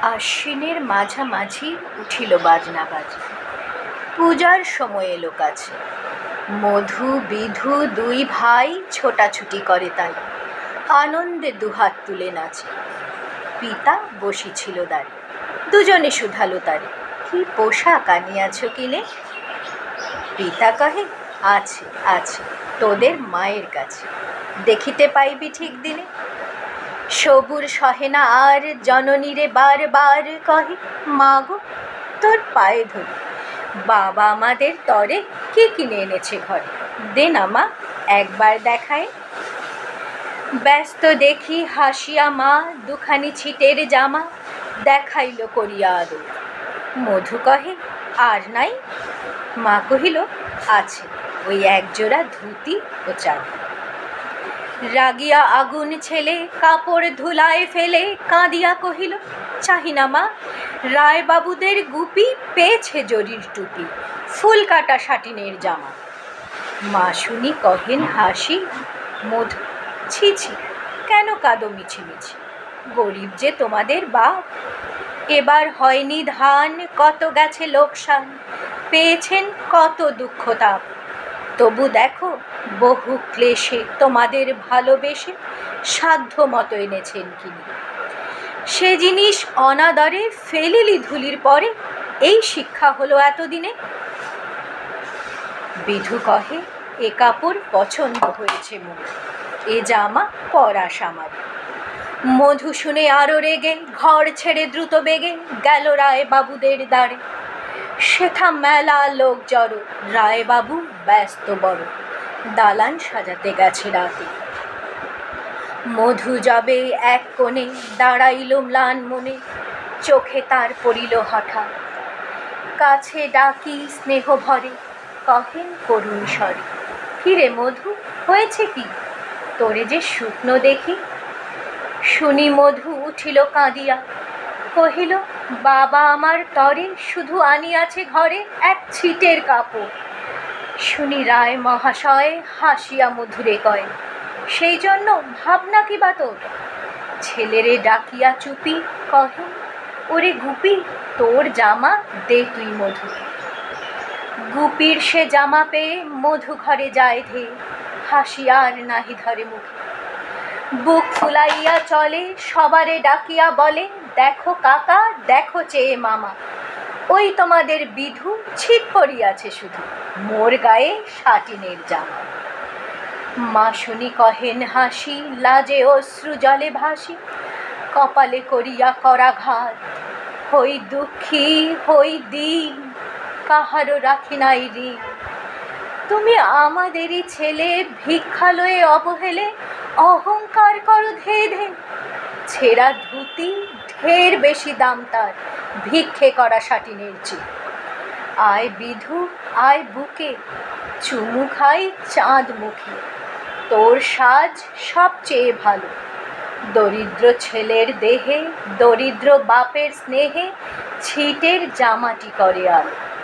আশ্বিনের মাঝামাঝি উঠিল বাজনা বাজে, পূজার সময় এলো কাছে। মধু বিধু দুই ভাই ছোটাছুটি করে, তাই আনন্দে দুহাত তুলে নাচে। পিতা বসেছিল দাঁড়ে, দুজনে শুধালো তারে, কি পোশাক আনিয়াছ কিনে? পিতা কহে, আছে আছে তোদের মায়ের কাছে, দেখিতে পাইবি ঠিক দিনে। সবুর সহে না আর জননীরে বার বার কহে, মা গো তোর পায়ে ধরি, বাবা আমাদের তরে কি কিনে এনেছে ঘরে, দে না মা একবার দেখায়। ব্যস্ত দেখি হাসিয়া মা দুখানি ছিটের জামা দেখাইল করিয়া আদর। মধু কহে, আর নাই? মা কহিল, আছে ওই একজোড়া ধুতি ও চাদর। রাগিয়া আগুন ছেলে কাপড় ধুলায় ফেলে কাঁদিয়া কহিল, চাহিনা মা রায়বাবুদের গুপি পেয়েছে জরির টুপি, ফুল কাটা সাটিনের জামা। মা শুনি কহেন হাসি, মধু ছি ছি কেন কাঁদো মিছিমিছি, গরিব যে তোমাদের বাপ, এবার হয়নি ধান কত গেছে লোকসান, পেয়েছেন কত দুঃখ তাপ। তবু দেখো বহু ক্লেশে তোমাদের ভালোবেসে সাধ্য মতো এনেছেন কিনি, সে জিনিস অনাদরে ফেলিলি ধুলির পরে, এই শিক্ষা হলো এতদিনে। বিধু কহে, এ কাপড় পছন্দ হয়েছে মোর, এ জামা পরা সামার। মধু শুনে আরো রেগে ঘর ছেড়ে দ্রুত বেগে গেল রায় বাবুদের দ্বারে। সেথা মেলা লোক জড়ো, রায় বাবু ব্যস্ত বড়, দালান সাজাতে গেছে রাতে। মধু যাবে এক কোণে দাঁড়াইল ম্লান মনে, চোখে তার পড়িল হঠাৎ। কাছে ডাকি স্নেহ ভরে কহেন করুণ স্বরে, কিরে মধু হয়েছে কি, তোরে যে শুকনো দেখি। শুনি মধু উঠিল কাঁদিয়া, কহিল, বাবা আমার তরে শুধু আনিয়াছে ঘরে এক ছিটের কাপড়। শুনি রায় মহাশয় হাসিয়া মধুরে কয়, সেই জন্য ভাবনা কি বা তোর? ছেলেরে ডাকিয়া চুপি কহেন, ওরে গুপি তোর জামা দে তুই মধুকে। গুপির সে জামা পেয়ে মধু ঘরে যায় ধেয়ে, হাসি আর নাহি ধরে মুখে। বুক ফুলাইয়া চলে সবারে ডাকিয়া বলে, দেখো কাকা দেখো চেয়ে মামা, ওই তোমাদের বিধু ছিট পড়িয়াছে শুধু, মোর গায়ে সাটিনের জামা। মা শুনি কহেন হাসি, লাজে অশ্রু জলে ভাসি, কপালে করিয়া করাঘাত। হই দুঃখী হই দীন, কাহারও রাখি নাই ঋণ। তুমি আমাদেরই ছেলে, ভিক্ষালয়ে অবহেলে অহংকার করো ধে ধে। ছেঁড়া ধুতি ঢের বেশি দাম তার ভিক্ষে করা সাটিনের চেয়ে। আয় বিধু আয় বুকে, চুমু খাই চাঁদ মুখে, তোর সাজ সবচেয়ে ভালো। দরিদ্র ছেলের দেহে দরিদ্র বাপের স্নেহে ছিটের জামাটি করে আলো।